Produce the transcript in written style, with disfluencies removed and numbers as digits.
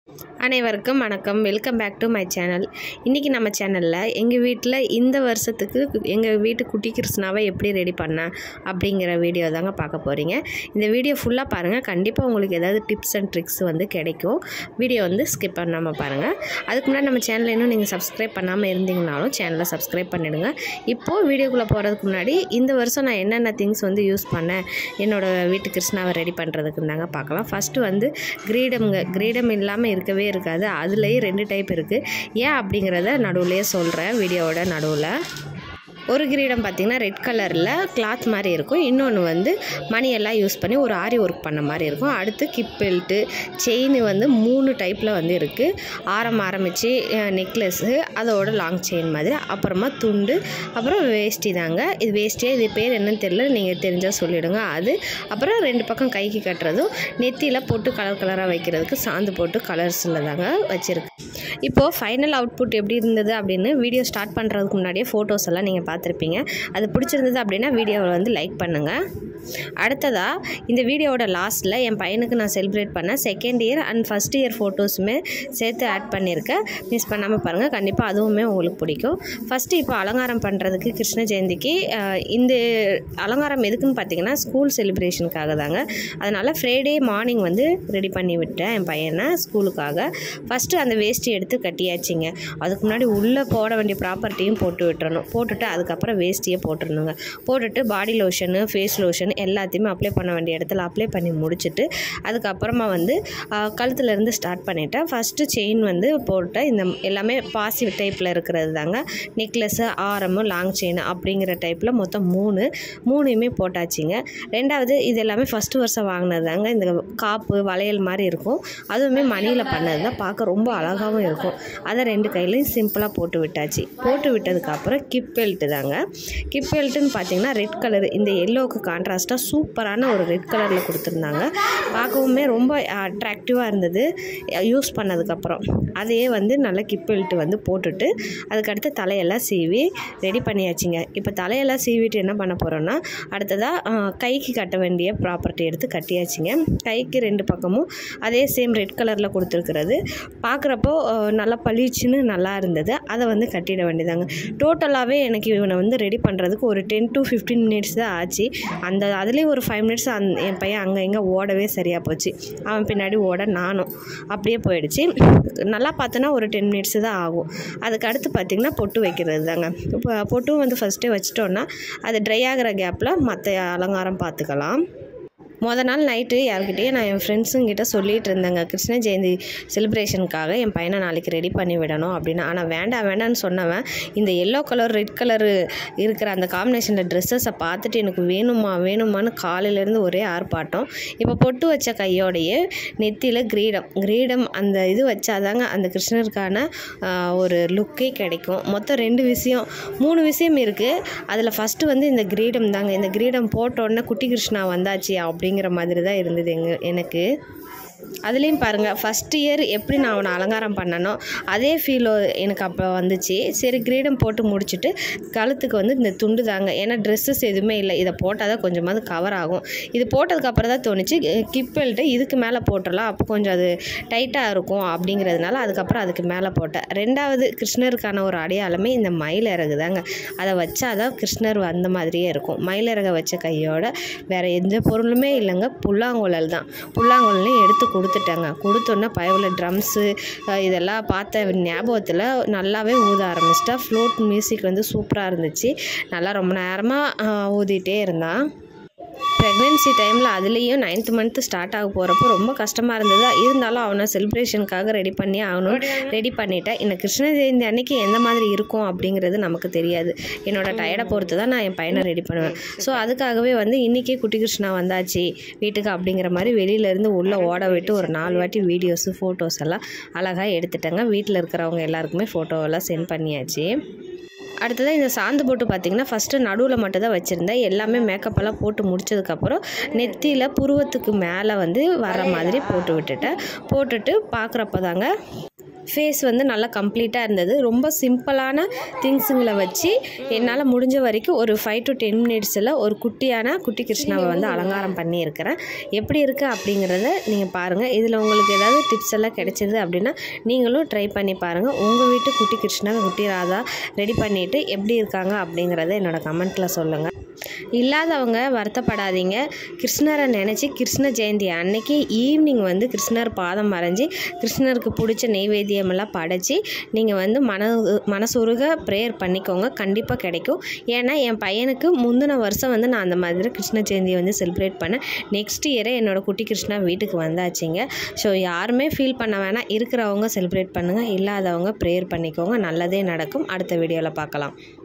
அனைவருக்கும் வணக்கம். Welcome back to my channel. இன்றைக்கி நம்ம சேனலில் எங்கள் வீட்டில் இந்த வருஷத்துக்கு எங்கள் வீட்டு குட்டி கிருஷ்ணாவை எப்படி ரெடி பண்ணேன் அப்படிங்கிற வீடியோ தாங்க பார்க்க போகிறீங்க. இந்த வீடியோ ஃபுல்லாக பாருங்கள். கண்டிப்பாக உங்களுக்கு ஏதாவது டிப்ஸ் அண்ட் ட்ரிக்ஸ் கிடைக்கும். வீடியோ ஸ்கிப் பண்ணாமல் பாருங்கள். அதுக்கு முன்னாடி நம்ம சேனலை இன்னும் நீங்கள் சப்ஸ்கிரைப் பண்ணாமல் இருந்தீங்கனாலும் சேனலை சப்ஸ்கிரைப் பண்ணிவிடுங்க. இப்போது வீடியோக்குள்ளே போகிறதுக்கு முன்னாடி இந்த வருஷம் நான் என்னென்ன திங்ஸ் யூஸ் பண்ணேன் என்னோடய வீட்டு கிருஷ்ணாவை ரெடி பண்ணுறதுக்கு தாங்க பார்க்கலாம். ஃபஸ்ட்டு கிரீடம் இல்லாமல் இருக்கவே இருக்காது. அதுலேயே 2 டைப் இருக்குது. ஏன் அப்படிங்கிறத நடுவுலையே சொல்கிறேன். வீடியோவோட நடுவில் ஒரு கிரீடம் பார்த்திங்கன்னா ரெட் கலரில் கிளாத் மாதிரி இருக்கும். இன்னொன்று மணியெல்லாம் யூஸ் பண்ணி ஒரு ஆரி ஒர்க் பண்ண மாதிரி இருக்கும். அடுத்து கிப் பெல்ட்டு, செயின் 3 டைப்பில் இருக்குது. ஆரம்பித்து நெக்லஸ்ஸு, அதோட லாங் செயின் மாதிரி, அப்புறமா துண்டு, அப்புறம் வேஷ்டி தாங்க. இது வேஷ்டியாக இது பேர் என்னன்னு தெரியல, நீங்கள் தெரிஞ்சால் சொல்லிவிடுங்க. அது அப்புறம் 2 பக்கம் கைக்கு கட்டுறதும் நெத்தியில் போட்டு கலராக வைக்கிறதுக்கு சாந்து போட்டு கலர்ஸில் தாங்க வச்சுருக்கு. இப்போது ஃபைனல் அவுட்புட் எப்படி இருந்தது அப்படின்னு வீடியோ ஸ்டார்ட் பண்ணுறதுக்கு முன்னாடியே ஃபோட்டோஸ் எல்லாம் நீங்கள் பார்த்துருப்பீங்க. அது பிடிச்சிருந்தது அப்படின்னா வீடியோவை லைக் பண்ணுங்கள். அடுத்ததாக இந்த வீடியோவோட லாஸ்ட்டில் என் பையனுக்கு நான் செலிப்ரேட் பண்ணேன் 2nd year and 1st year ஃபோட்டோஸுமே சேர்த்து ஆட் பண்ணியிருக்கேன். மிஸ் பண்ணாமல் பாருங்கள். கண்டிப்பாக அதுவுமே உங்களுக்கு பிடிக்கும். ஃபஸ்ட்டு இப்போ அலங்காரம் பண்ணுறதுக்கு கிருஷ்ண ஜெயந்திக்கு இந்த அலங்காரம் எதுக்குன்னு பார்த்தீங்கன்னா ஸ்கூல் செலிப்ரேஷனுக்காக தாங்க. அதனால் ஃப்ரைடே மார்னிங் ரெடி பண்ணி விட்டேன் என் பையனை ஸ்கூலுக்காக. ஃபஸ்ட்டு அந்த வேஷ்டி எடுத்து கட்டியாச்சுங்க. அதுக்கு முன்னாடி உள்ளே போட வேண்டிய ப்ராப்பர்ட்டியும் போட்டு விட்டுறணும். போட்டுட்டு அதுக்கப்புறம் வேஷ்டியை போட்டுடணுங்க. போட்டுட்டு பாடி லோஷனு, ஃபேஸ் லோஷன் எல்லாத்தையுமே அப்ளை பண்ண வேண்டிய இடத்துல அப்ளை பண்ணி முடிச்சுட்டு அதுக்கப்புறமா கழுத்துலேருந்து ஸ்டார்ட் பண்ணிவிட்டேன். ஃபஸ்ட்டு செயின் போட்டேன். இந்த எல்லாமே பாசி டைப்பில் இருக்கிறது தாங்க. நெக்லஸ்ஸு, ஆரமு, லாங் செயின் அப்படிங்கிற டைப்பில் மொத்தம் 3யுமே போட்டாச்சுங்க. ரெண்டாவது இது எல்லாமே ஃபஸ்ட்டு வருஷம் வாங்கினது தாங்க. இந்த காப்பு வளையல் மாதிரி இருக்கும். அதுவுமே மணியில் பண்ணது தான். பார்க்க ரொம்ப அழகாகவும் இருக்கும். அதை 2 கையிலையும் சிம்பிளாக போட்டு விட்டாச்சு. போட்டு விட்டதுக்கப்புறம் கிப் பெல்ட்டு தாங்க. கிப் பெல்ட்டுன்னு பார்த்தீங்கன்னா ரெட் கலர், இந்த எல்லோவுக்கு கான்ட்ராஸ்ட்டாக சூப்பரான ஒரு ரெட் கலரில் கொடுத்துருந்தாங்க. பார்க்கவுமே ரொம்ப அட்ராக்டிவாக இருந்தது யூஸ் பண்ணதுக்கப்புறம். அதையே நல்லா கிப் பெல்ட்டு போட்டுட்டு அதுக்கடுத்து தலையெல்லாம் சீவி ரெடி பண்ணியாச்சுங்க. இப்போ தலையெல்லாம் சீவிட்டு என்ன பண்ண போகிறோன்னா அடுத்ததாக கைக்கு கட்ட வேண்டிய ப்ராப்பர்ட்டி எடுத்து கட்டியாச்சுங்க. கைக்கு 2 பக்கமும் அதே சேம் ரெட் கலரில் கொடுத்துருக்கிறது பார்க்குறப்போ நல்லா பளிச்சுன்னு நல்லா இருந்தது. அதை கட்டிட வேண்டியதாங்க. டோட்டலாகவே எனக்கு இவனை ரெடி பண்ணுறதுக்கு ஒரு 10 to 15 மினிட்ஸ் தான் ஆச்சு. அதுலேயும் ஒரு 5 மினிட்ஸ் என் பையன் அங்கே இங்கே ஓடவே சரியாக போச்சு. அவன் பின்னாடி ஓட நானும் அப்படியே போயிடுச்சு. நல்லா பார்த்தோன்னா ஒரு 10 மினிட்ஸு தான் ஆகும். அதுக்கு அடுத்து பார்த்திங்கன்னா பொட்டு வைக்கிறது தாங்க. இப்போ பொட்டும் ஃபஸ்ட்டே வச்சிட்டோன்னா அது ட்ரை ஆகிற கேப்பில் மற்ற அலங்காரம் பார்த்துக்கலாம். மொதல் நாள் நைட்டு யார்கிட்டயே நான் என் ஃப்ரெண்ட்ஸுங்கிட்ட சொல்லிகிட்டு இருந்தேங்க, கிருஷ்ண ஜெயந்தி செலிப்ரேஷனுக்காக என் பையனை நாளைக்கு ரெடி பண்ணி விடணும் அப்படின்னு. ஆனால் வேண்டான்னு சொன்னவன் இந்த எல்லோ கலர் ரெட் கலரு இருக்கிற அந்த காம்பினேஷனில் ட்ரெஸ்ஸஸை பார்த்துட்டு எனக்கு வேணுமான்னு காலையிலேருந்து ஒரே ஆர்ப்பாட்டம். இப்போ பொட்டு வச்ச கையோடையே நெத்தியில் கிரீடம் அந்த இது வச்சாதாங்க அந்த கிருஷ்ணருக்கான ஒரு லுக்கே கிடைக்கும். மொத்தம் 3 விஷயம் இருக்குது. அதில் ஃபஸ்ட்டு இந்த கிரீடம் தாங்க. இந்த கிரீடம் போட்டோடனே குட்டி கிருஷ்ணா வந்தாச்சு அப்படிங்கிற மாதிரி தான் இருந்தது எனக்கு. அதுலேயும் பாருங்கள், 1st இயர் எப்படி நான் அவனை அலங்காரம் பண்ணனோ அதே ஃபீல் எனக்கு அப்போ வந்துச்சு. சரி கிரீடம் போட்டு முடிச்சுட்டு கழுத்துக்கு இந்த துண்டு தாங்க. ஏன்னா ட்ரெஸ்ஸஸ் எதுவுமே இல்லை, இதை போட்டால் தான் கொஞ்சமாவது கவர் ஆகும். இது போட்டதுக்கப்புறம் தான் தோணுச்சு கிப் பெல்ட்டு இதுக்கு மேலே போட்டுடலாம், அப்போ கொஞ்சம் அது டைட்டாக இருக்கும் அப்படிங்கிறதுனால அதுக்கு மேலே போட்டேன். 2வது கிருஷ்ணருக்கான ஒரு அடையாளமே இந்த மயிலிறகு தாங்க. அதை வச்சாதான் கிருஷ்ணர் அந்த மாதிரியே இருக்கும். மயிலிறகை வச்ச கையோட வேறு எந்த பொருளுமே இல்லைங்க. புல்லாங்குழல் தான். புல்லாங்குழலையும் எடுத்து கொடுத்துட்டாங்க. கொடுத்தோன்னே பயவுல ட்ரம்ஸு இதெல்லாம் பார்த்த ஞாபகத்தில் நல்லாவே ஊத ஆரம்பிச்சிட்டா. ஃப்ளோட் மியூசிக் சூப்பராக இருந்துச்சு. நல்லா ரொம்ப நேரமாக ஊதிட்டே இருந்தான். ப்ரெக்னென்சி டைமில் அதுலேயும் 9th மந்த்து ஸ்டார்ட் ஆக போகிறப்போ ரொம்ப கஷ்டமாக இருந்தது. இருந்தாலும் அவனை செலிப்ரேஷனுக்காக ரெடி பண்ணிட்டேன். இந்த கிருஷ்ண ஜெயந்தி அன்னைக்கு எந்த மாதிரி இருக்கும் அப்படிங்கிறது நமக்கு தெரியாது. என்னோடய டயர்டை பொறுத்து தான் நான் என் பையனை ரெடி பண்ணுவேன். ஸோ அதுக்காகவே இன்றைக்கே குட்டி கிருஷ்ணா வந்தாச்சு வீட்டுக்கு அப்படிங்கிற மாதிரி வெளியிலேருந்து உள்ளே ஓட விட்டு ஒரு 4 வாட்டி வீடியோஸு ஃபோட்டோஸ் எல்லாம் அழகாக எடுத்துட்டேங்க. வீட்டில் இருக்கிறவங்க எல்லாருக்குமே ஃபோட்டோவெல்லாம் சென்ட் பண்ணியாச்சு. அடுத்ததாக இந்த சாந்து போட்டு பார்த்திங்கன்னா ஃபஸ்ட்டு நடுவில் மட்டும் தான் வச்சுருந்தேன். எல்லாமே மேக்கப்பெல்லாம் போட்டு முடித்ததுக்கப்புறம் நெத்தியில் புருவத்துக்கு மேலே வர மாதிரி போட்டு விட்டுட்டு பார்க்குறப்ப தாங்க ஃபேஸ் வந்து நல்லா கம்ப்ளீட்டாக இருந்தது. ரொம்ப சிம்பிளான திங்ஸுங்களை வச்சு என்னால் முடிஞ்ச வரைக்கும் ஒரு 5 to 10 மினிட்ஸில் ஒரு குட்டி கிருஷ்ணாவை வந்து அலங்காரம் பண்ணியிருக்கிறேன். எப்படி இருக்குது அப்படிங்கிறத நீங்கள் பாருங்கள். இதில் உங்களுக்கு ஏதாவது டிப்ஸ் எல்லாம் கிடைச்சிது அப்படின்னா நீங்களும் ட்ரை பண்ணி பாருங்கள். உங்கள் வீட்டு குட்டி கிருஷ்ணா குட்டி ராதா ரெடி பண்ணிவிட்டு எப்படி இருக்காங்க அப்படிங்கிறத என்னோட கமெண்ட்டில் சொல்லுங்கள். இல்லாதவங்க வருத்தப்படாதீங்க. கிருஷ்ணரை நினச்சி கிருஷ்ண ஜெயந்தி அன்னைக்கு ஈவினிங் வந்து கிருஷ்ணர் பாதம் மறைஞ்சி கிருஷ்ணருக்கு பிடிச்ச நெய்வேத்தியமெல்லாம் படைச்சி நீங்கள் வந்து மனசுருக ப்ரேயர் பண்ணிக்கோங்க. கண்டிப்பாக கிடைக்கும். ஏன்னா என் பையனுக்கு முந்தின வருஷம் வந்து நான் அந்த மாதிரி கிருஷ்ண ஜெயந்தியை வந்து செலிப்ரேட் பண்ணேன். நெக்ஸ்ட் இயரே என்னோடய குட்டி கிருஷ்ணா வீட்டுக்கு வந்தாச்சுங்க. ஸோ யாருமே ஃபீல் பண்ண வேணாம். இருக்கிறவங்க செலிப்ரேட் பண்ணுங்கள், இல்லாதவங்க ப்ரேயர் பண்ணிக்கோங்க. நல்லதே நடக்கும். அடுத்த வீடியோவில் பார்க்கலாம்.